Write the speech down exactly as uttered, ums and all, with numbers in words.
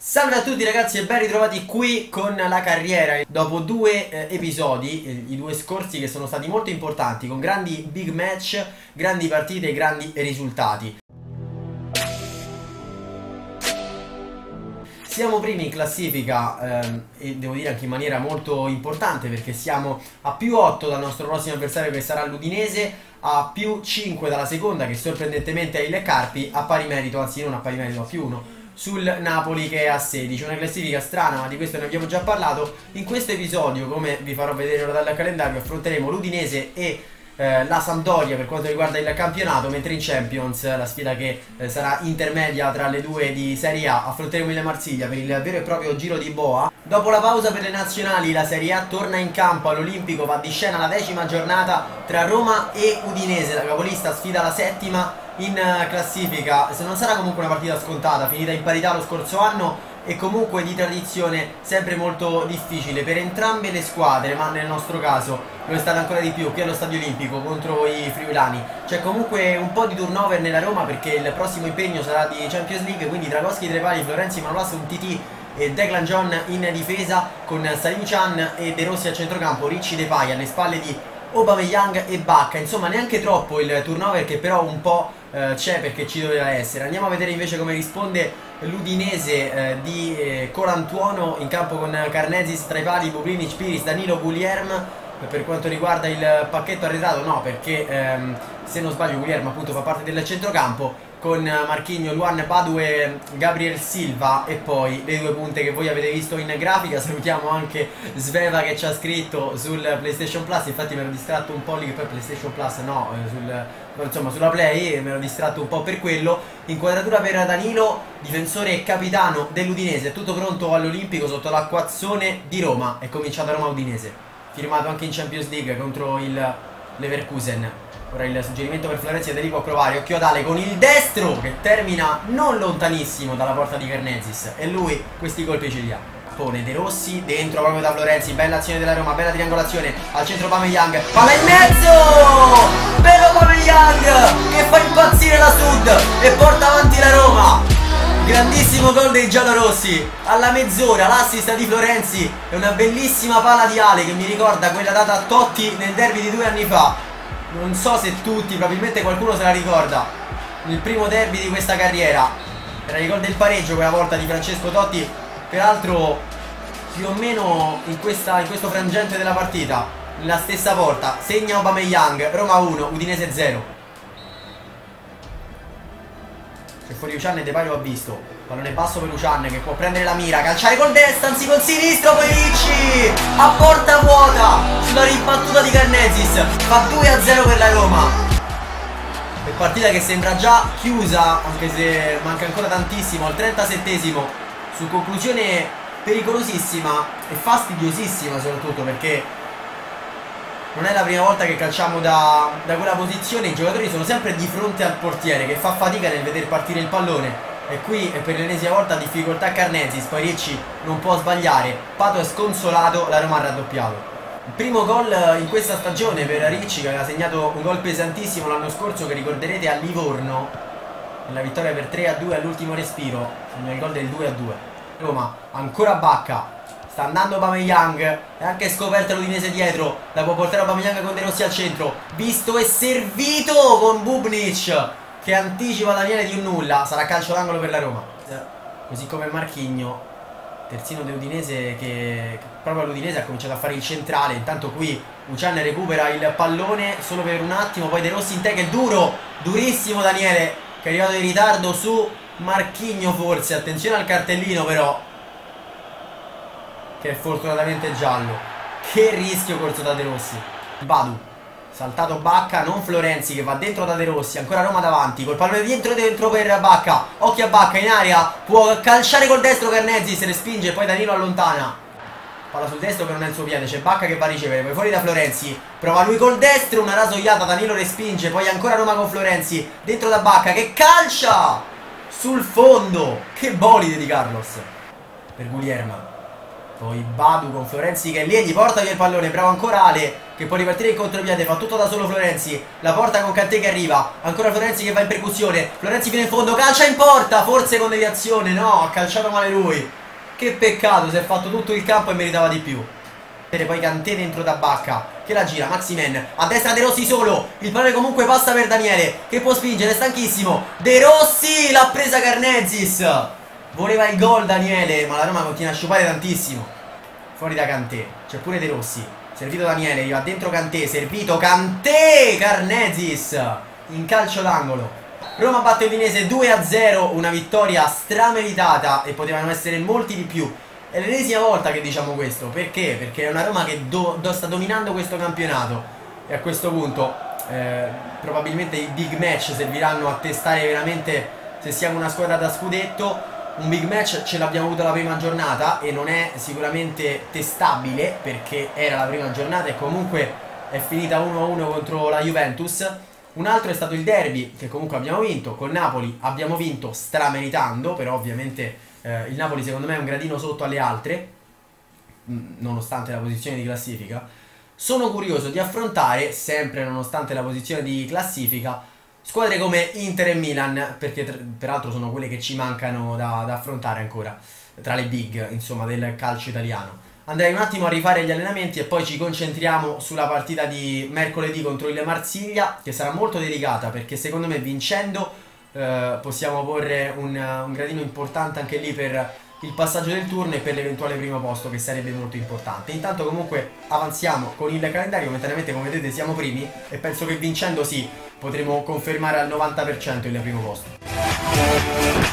Salve a tutti ragazzi e ben ritrovati qui con la carriera. Dopo due eh, episodi, eh, i due scorsi che sono stati molto importanti, con grandi big match, grandi partite e grandi risultati. Siamo primi in classifica ehm, e devo dire anche in maniera molto importante, perché siamo a più otto dal nostro prossimo avversario che sarà l'Udinese, a più cinque dalla seconda che sorprendentemente è il Carpi, a pari merito, anzi non a pari merito, a più uno sul Napoli che è a sedici. Una classifica strana, ma di questo ne abbiamo già parlato. In questo episodio, come vi farò vedere ora dal calendario, affronteremo l'Udinese e eh, la Sampdoria per quanto riguarda il campionato, mentre in Champions, la sfida che eh, sarà intermedia tra le due di Serie A, affronteremo il Marsiglia per il vero e proprio giro di boa. Dopo la pausa per le nazionali, la Serie A torna in campo all'Olimpico, va di scena la decima giornata tra Roma e Udinese. La capolista sfida la settima in classifica. Se non sarà comunque una partita scontata, finita in parità lo scorso anno e comunque di tradizione sempre molto difficile per entrambe le squadre, ma nel nostro caso lo è stato ancora di più qui allo Stadio Olimpico contro i friulani. C'è comunque un po' di turnover nella Roma, perché il prossimo impegno sarà di Champions League, quindi Dragoschi, Trepali, Florenzi, Manolas, un T T e Declan John in difesa, con Salim Chan e De Rossi a centrocampo, Ricci, Depay alle spalle di Aubameyang e Bacca. Insomma, neanche troppo il turnover, che però un po' eh, c'è, perché ci doveva essere. Andiamo a vedere invece come risponde l'Udinese eh, di eh, Colantuono in campo, con Karnezis tra i pali, Bublinic, Piris, Danilo, Guglielm. Per quanto riguarda il pacchetto arretrato, no, perché ehm, se non sbaglio Guglielm appunto fa parte del centrocampo, con Marquinhos, Luan, Badue, Gabriel Silva e poi le due punte che voi avete visto in grafica. Salutiamo anche Sveva che ci ha scritto sul PlayStation Plus, infatti mi ero distratto un po' lì, che poi PlayStation Plus no, sul, insomma sulla Play, mi ero distratto un po' per quello. Inquadratura per Danilo, difensore e capitano dell'Udinese, è tutto pronto all'Olimpico sotto l'acquazzone di Roma, è cominciata Roma-Udinese, firmato anche in Champions League contro il Leverkusen. Ora il suggerimento per Florenzi e De Lì può provare, occhio ad Ale con il destro che termina non lontanissimo dalla porta di Karnezis, e lui questi colpi ce li ha. Pone De Rossi dentro proprio da Florenzi, bella azione della Roma, bella triangolazione, al centro Aubameyang, palla in mezzo, bello Aubameyang che fa impazzire la Sud e porta avanti la Roma. Grandissimo gol dei giallorossi alla mezz'ora, l'assist di Florenzi è una bellissima palla di Ale che mi ricorda quella data a Totti nel derby di due anni fa. Non so se tutti, probabilmente qualcuno se la ricorda, nel primo derby di questa carriera. Era il gol del pareggio quella volta di Francesco Totti, peraltro più o meno in, questa, in questo frangente della partita, nella stessa porta. Segna Aubameyang, Roma uno, Udinese zero. C'è fuori Lucian e Depay lo ha visto. Pallone basso per Lucian che può prendere la mira, calciare col destro, anzi col sinistro, poi Ricci a porta vuota sulla ribattuta di Karnezis, fa due a zero per la Roma. E partita che sembra già chiusa, anche se manca ancora tantissimo, al trentasettesimo, su conclusione pericolosissima e fastidiosissima, soprattutto perché non è la prima volta che calciamo da, da quella posizione. I giocatori sono sempre di fronte al portiere, che fa fatica nel vedere partire il pallone, e qui per l'ennesima volta difficoltà Karnezis, poi Ricci non può sbagliare, Pato è sconsolato, la Roma ha raddoppiato. Il primo gol in questa stagione per Ricci, che aveva segnato un gol pesantissimo l'anno scorso, che ricorderete a Livorno, nella vittoria per tre a due all'ultimo respiro, segna il gol del due a due. Roma, ancora Bacca, sta andando Aubameyang, è anche scoperta l'Udinese dietro, la può portare Aubameyang con De Rossi al centro, visto e servito con Bubnic che anticipa Daniele di un nulla. Sarà calcio d'angolo per la Roma, così come Marquinhos, terzino dell'Udinese, che proprio all'Udinese ha cominciato a fare il centrale. Intanto qui Lucian recupera il pallone solo per un attimo, poi De Rossi in tackle duro, durissimo Daniele che è arrivato in ritardo su Marquinhos forse. Attenzione al cartellino però, che è fortunatamente giallo. Che rischio corso da De Rossi. Badu, saltato Bacca, non Florenzi che va dentro da De Rossi, ancora Roma davanti, col pallone dentro dentro per Bacca, occhio a Bacca in area, può calciare col destro Karnezis, se ne spinge, poi Danilo allontana, palla sul destro che non è il suo piede, c'è Bacca che va a ricevere, poi fuori da Florenzi, prova lui col destro, una rasoiata, Danilo respinge, poi ancora Roma con Florenzi, dentro da Bacca che calcia sul fondo, che bolide di Carlos, per Guglielm. Poi Badu con Florenzi che lì gli porta via il pallone. Bravo ancora Ale che può ripartire in contropiede. Fa tutto da solo Florenzi. La porta con Kanté che arriva. Ancora Florenzi che va in percussione. Florenzi fino in fondo. Calcia in porta. Forse con deviazione. No, ha calciato male lui. Che peccato. Si è fatto tutto il campo e meritava di più. E poi Kanté dentro da Bacca che la gira. Maximen a destra De Rossi solo. Il pallone comunque passa per Daniele che può spingere. È stanchissimo. De Rossi l'ha presa Karnezis. Voleva il gol Daniele, ma la Roma continua a sciupare tantissimo. Fuori da Kanté, c'è pure De Rossi. Servito Daniele, gli va dentro Kanté. Servito Kanté, Karnezis in calcio d'angolo. Roma batte Udinese due a zero. Una vittoria strameritata e potevano essere molti di più. È l'ennesima volta che diciamo questo. Perché? Perché è una Roma che do, do, sta dominando questo campionato. E a questo punto eh, probabilmente i big match serviranno a testare veramente se siamo una squadra da scudetto. Un big match ce l'abbiamo avuto la prima giornata e non è sicuramente testabile perché era la prima giornata e comunque è finita uno a uno contro la Juventus. Un altro è stato il derby che comunque abbiamo vinto. Col Napoli abbiamo vinto strameritando, però ovviamente eh, il Napoli secondo me è un gradino sotto alle altre, nonostante la posizione di classifica. Sono curioso di affrontare, sempre nonostante la posizione di classifica, squadre come Inter e Milan, perché peraltro sono quelle che ci mancano da, da affrontare ancora, tra le big, insomma, del calcio italiano. Andrei un attimo a rifare gli allenamenti e poi ci concentriamo sulla partita di mercoledì contro il Marsiglia, che sarà molto delicata, perché secondo me vincendo eh, possiamo porre un, un gradino importante anche lì per il passaggio del turno e per l'eventuale primo posto, che sarebbe molto importante. Intanto comunque avanziamo con il calendario, momentaneamente come vedete siamo primi e penso che vincendo sì potremo confermare al novanta per cento il primo posto.